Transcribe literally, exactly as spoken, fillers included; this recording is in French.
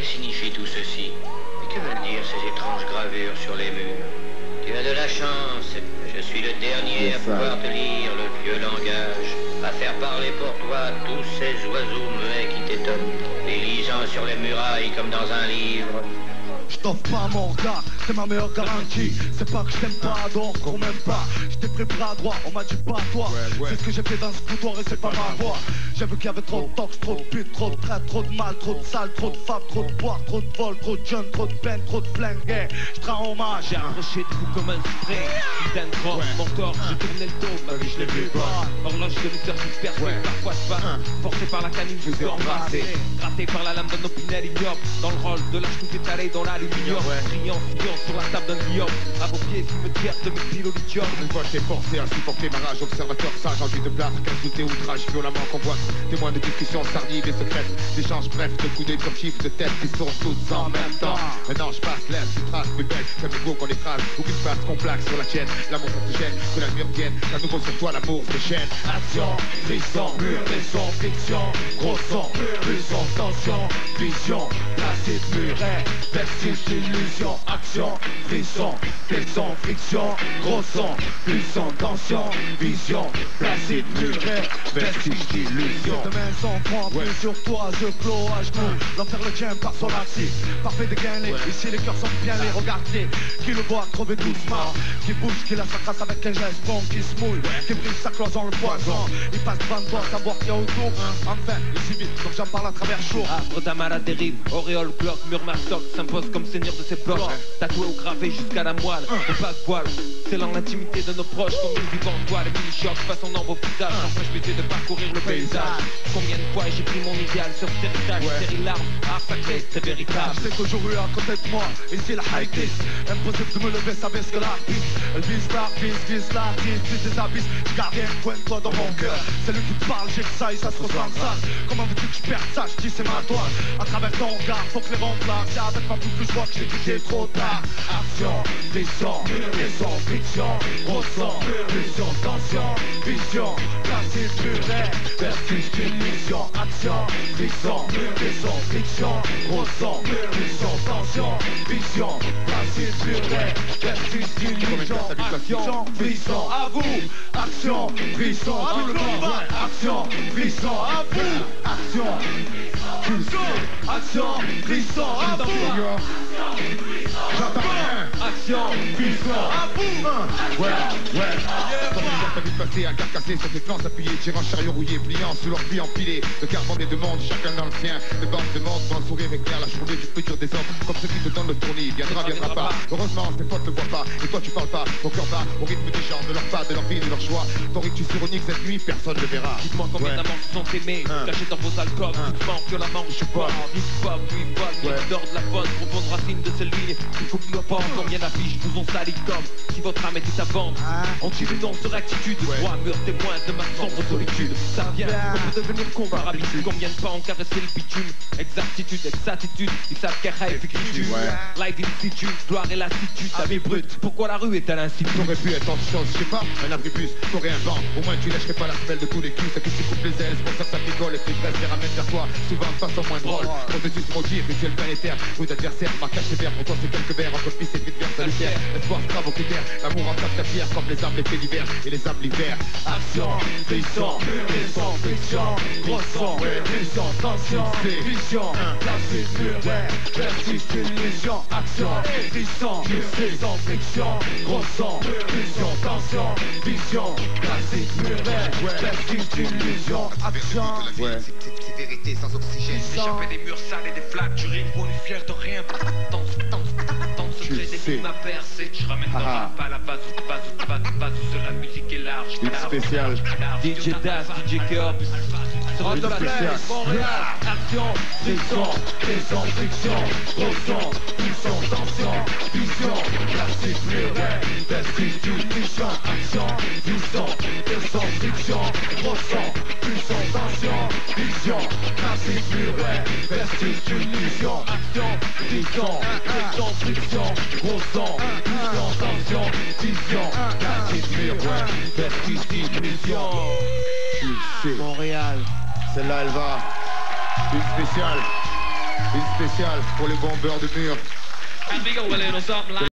signifie tout ceci? Et que veulent dire ces étranges gravures sur les murs? Tu as de la chance. Je suis le dernier à pouvoir te lire le vieux langage, à faire parler pour toi tous ces oiseaux muets qui t'étonnent, les lisant sur les murailles comme dans un livre. Je t'offre pas mon regard, c'est ma meilleure garantie. C'est pas que je t'aime pas, donc on m'aime pas. J'étais pris bras droit, on m'a dit pas toi. Ouais, ouais. C'est ce que j'ai fait dans ce boudoir et c'est pas ma voix. J'ai vu qu'il y avait trop de tox, trop de pute, trop de traite, trop de mal, trop de sale, trop de fab, trop de boire, trop de vol, trop de jeunes, trop de peine, trop de flingue. Je te rends hommage. J'ai approché de vous comme un spray, putain de crosse, mon corps, j'ai tourné le dos, ma vie je l'ai vu pas. Horloge de l'auteur dispersée, ouais. Parfois je pas. Forcé par la canine, je suis embrassé. Gratté par la lame d'un opinel ignoble. Dans le rôle de l'âge tout étalé dans l'aluminium. Criant, fuyant sur la table d'un guillaume. À vos pieds, cimetière de mes pilotes lithium. Une fois j'étais forcé à supporter ma rage. Observateur sage, envie de plâtre, qu'insulté, outrage, violemment convoite. Témoin de discussions tardives et secrètes. D'échanges brefs, de coups d'œil furtifs, de têtes qui sont tous en même temps. Maintenant je passe, laisse une trace plus belle. Comme les mots qu'on les phrases, ou qu'une face qu'on plaque sur la tienne. L'amour ça te gêne, que la mur vienne. À nouveau sur toi, l'amour se déchaîne. Action, frisson, mur, raison, fiction. Gros son, pulsion, tension, vision. Placé de muret, vestige d'illusion. Action, frisson, frisson, friction. Gros son, pulsion, tension, vision. Placé de muret, vestige d'illusion. Demain sans prend plus sur toi, je clôt à genoux. L'enfer le tient par son axis. Parfait dégainé, ici les cœurs sont bien les regardez. Qui le voit crever doucement, qui bouge, qui laisse sa trace avec un geste bon, qui se mouille, qui brise sa cloison le poison. Il passe devant toi, savoir qu'il y a autour. Enfin, il s'y vite, donc j'en parle à travers chaud. Arbre d'âme à la dérive, auréole, bloc, mur, martoc, s'impose comme seigneur de ses blocs. Tatoué ou gravé jusqu'à la moelle, on passe poil. C'est dans l'intimité de nos proches, comme une vivante toile. Les mini-chocs façon dans vos visages, empêche m'aider de parcourir le paysage. Combien de fois j'ai pris mon idéal sur cet héritage, série l'arme, art sacré, c'est véritable. Je sais qu'aujourd'hui à côté de moi, ici la high kiss. Impossible de me lever, ça baisse que l'artiste. Elle vise l'artiste, vise l'artiste, vise des abysses. Je garde un coin de toi dans mon cœur. C'est lui qui parle, j'ai que ça et ça se ressent sale. Comment veux-tu que je perde ça, je dis c'est ma toile. À travers ton regard, faut que les remplace. C'est avec ma boucle que je vois que j'ai quitté trop tard. Action, descend, descend, fiction. Ressent, pulsion, tension, vision. Placé de muret, vertige d'une mission. Action, descend, descend, fiction. Ressent, pulsion, tension, vision. Placé de muret, vertige d'une mission. Action, frisson, à vous. Action, frisson, à vous le combat. Action, frisson, à vous. Action, frisson, action, frisson, à vous. Action, frisson, à vous. Ouais, ouais. T'as vu passer un carcassé sur tes flancs appuyés, tirant chariot rouillé, pliant sous leur pluie empilée. Le carbone des deux mondes, chacun dans le sien. De bande de monde, dans le sourire éclaire la journée du futur des hommes. Comme ceux qui te donnent le tournis, viendra, viendra pas. Heureusement, tes potes ne voient pas, et toi tu parles pas. Au cœur bas, au rythme des gens, de leur pas, de leur vie, de leur choix. Ton rictus ironique cette nuit, personne ne verra. Dites-moi combien ouais. d'amants se sont aimés, hein. Cachés dans vos alcools, hein. Doucement, violemment, je bois. Ni pop, ni vol, ni d'or de la bonne, profonde racine de ces lignes. Il faut que nous pense combien d'affiches vous ont sali comme si votre âme était à vendre. On-tu le nom de rectitude, roi, mur, témoin de ma sombre solitude. Ça vient, on peut devenir con par habitude. Combien de pas ont caressé le bitume, exactitude, exactitude. Ils savent qu'elle rêve, écriture. Live in situ, gloire et lassitude, ta vie brute. Pourquoi la rue est-elle ainsi? T'aurais pu être autre chose, je sais pas, un abribus, t'aurais un vent. Au moins tu lâcherais pas la semelle de tous les culs, ça qui se coupe les ailes, c'est pour ça que ça picole et que les fraises les ramènent vers toi. Souvent de façon moins drôle, processus maudit, rituel planétaire. Vous d'adversaire, marquage sévère, pour toi c'est quelques verres, entre fils et vite vers salutaire. Espoir grave aux critères, l'amour en tape ta pierre, comme les armes l'été d'hiver et les âmes l'hiver. Action, frisson, frisson, friction, gros son, frisson, tension, vision, placé de muret, vertige d'illusion. Action, frisson, frisson, friction, gros son, vision, tension, vision, placé de muret, vertige d'illusion. Action, ouais. C'est vérité sans oxygène. Échapper des murs sales et des flaques du rythme, on est fier de rien. Dans ce secret des films à percer, je ramène dans la pas la base, base, base, base, de la musique est large. Une spéciale. D J Das, D J Kerbs. On the place, Montréal, action, frisson, frisson, friction, gros son, pulsion, tension, vision, placé de muret, vestige d'illusion. Action, frisson, frisson, friction, gros son, pulsion, tension, vision, placé de muret, vestige d'illusion. Action, frisson, frisson, friction, gros son, pulsion, tension, vision, placé de muret, vestige d'illusion. Montréal. Celle-là, elle va. Une spéciale. Une spéciale pour les bombeurs de mur. And we go a little something like